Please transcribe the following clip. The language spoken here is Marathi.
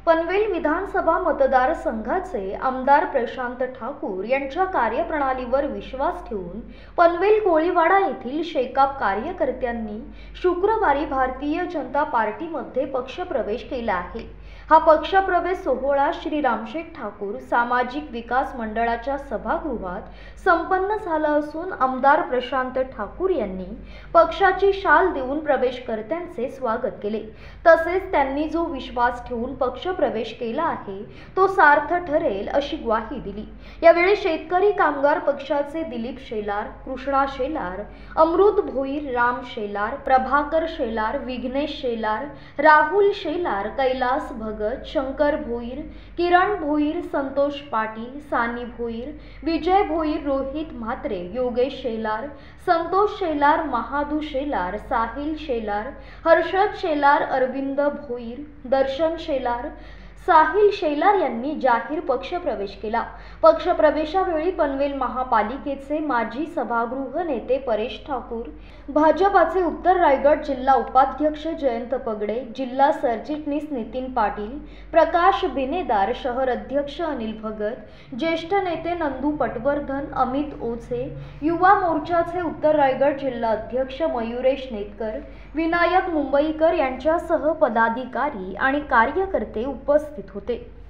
पनवेल विधानसभा मतदारसंघाचे आमदार प्रशांत ठाकूर यांच्या कार्यप्रणालीवर विश्वास ठेवून पनवेल कोळीवाडा येथील शेकाप कार्यकर्त्यांनी शुक्रवारी भारतीय जनता पार्टीमध्ये पक्षप्रवेश केला आहे। हा पक्षप्रवेश सोहळा श्री रामशेठ ठाकूर सामाजिक विकास मंडळाच्या सभागृहात संपन्न झाला असून आमदार प्रशांत ठाकूर यांनी पक्षाची शाल देऊन प्रवेशकर्त्यांचे स्वागत केले। तसेच त्यांनी जो विश्वास ठेवून पक्षप्रवेश केला आहे तो सार्थ ठरेल अशी ग्वाही दिली। यावेळी शेतकरी कामगार पक्षाचे दिलीप शेलार, कृष्णा शेलार, अमृत भोईर, राम शेलार, प्रभाकर शेलार, विघ्नेश शेलार, राहुल शेलार, कैलास भगत, शंकर भोईर, किरण भोईर, संतोष पाटील, सानी भोईर, विजय भोईर, रोहित म्हात्रे, योगेश शेलार, संतोष शेलार, महादू शेलार, साहिल शेलार, हर्षद शेलार, अरविंद भोईर, दर्शन शेलार, साहिल शेलार यांनी जाहीर पक्षप्रवेश केला। पक्षप्रवेशावेळी पनवेल महापालिकेचे माजी सभागृह नेते परेश ठाकूर, भाजपाचे उत्तर रायगड जिल्हा उपाध्यक्ष जयंत पगडे, जिल्हा सरचिटणीस नितीन पाटील, प्रकाश बिनेदार, शहर अध्यक्ष अनिल भगत, ज्येष्ठ नेते नंदू पटवर्धन, अमित ओझे, युवा मोर्चाचे उत्तर रायगड जिल्हा अध्यक्ष मयुरेश नेतकर, विनायक मुंबईकर यांच्यासह पदाधिकारी आणि कार्यकर्ते उपस्थित होते।